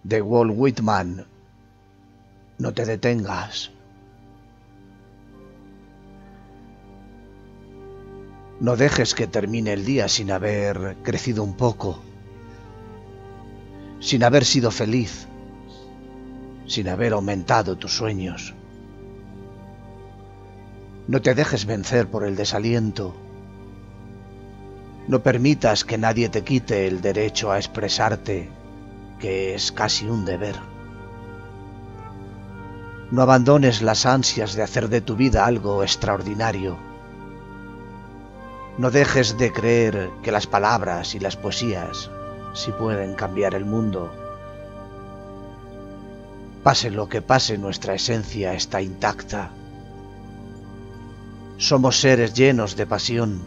de Walt Whitman. No te detengas. No dejes que termine el día sin haber crecido un poco, sin haber sido feliz, sin haber aumentado tus sueños. No te dejes vencer por el desaliento. No permitas que nadie te quite el derecho a expresarte, que es casi un deber. No abandones las ansias de hacer de tu vida algo extraordinario. No dejes de creer que las palabras y las poesías sí pueden cambiar el mundo. Pase lo que pase, nuestra esencia está intacta. Somos seres llenos de pasión.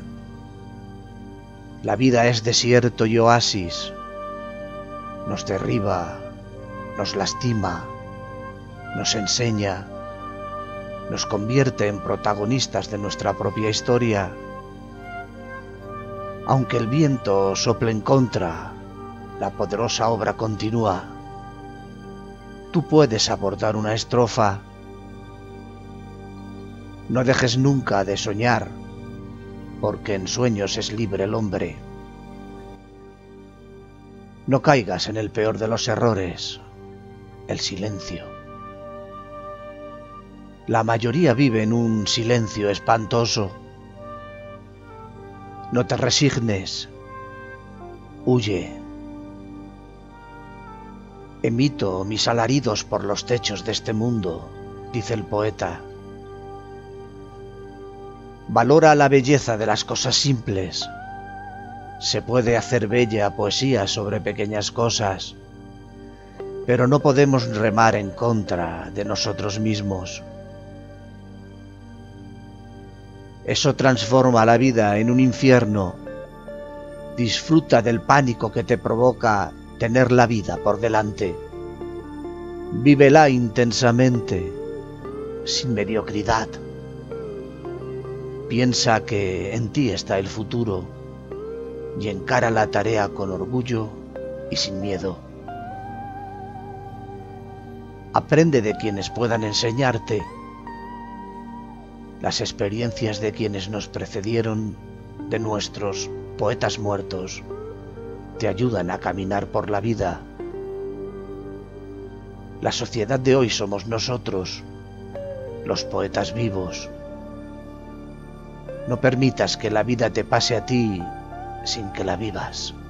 La vida es desierto y oasis. Nos derriba, nos lastima, nos enseña, nos convierte en protagonistas de nuestra propia historia. Aunque el viento sople en contra, la poderosa obra continúa. Tú puedes abordar una estrofa. No dejes nunca de soñar, porque en sueños es libre el hombre. No caigas en el peor de los errores, el silencio. La mayoría vive en un silencio espantoso. No te resignes, huye. Emito mis alaridos por los techos de este mundo, dice el poeta. Valora la belleza de las cosas simples. Se puede hacer bella poesía sobre pequeñas cosas, pero no podemos remar en contra de nosotros mismos. Eso transforma la vida en un infierno. Disfruta del pánico que te provoca tener la vida por delante. Vívela intensamente, sin mediocridad. Piensa que en ti está el futuro y encara la tarea con orgullo y sin miedo. Aprende de quienes puedan enseñarte. Las experiencias de quienes nos precedieron, de nuestros poetas muertos, te ayudan a caminar por la vida. La sociedad de hoy somos nosotros, los poetas vivos. No permitas que la vida te pase a ti sin que la vivas.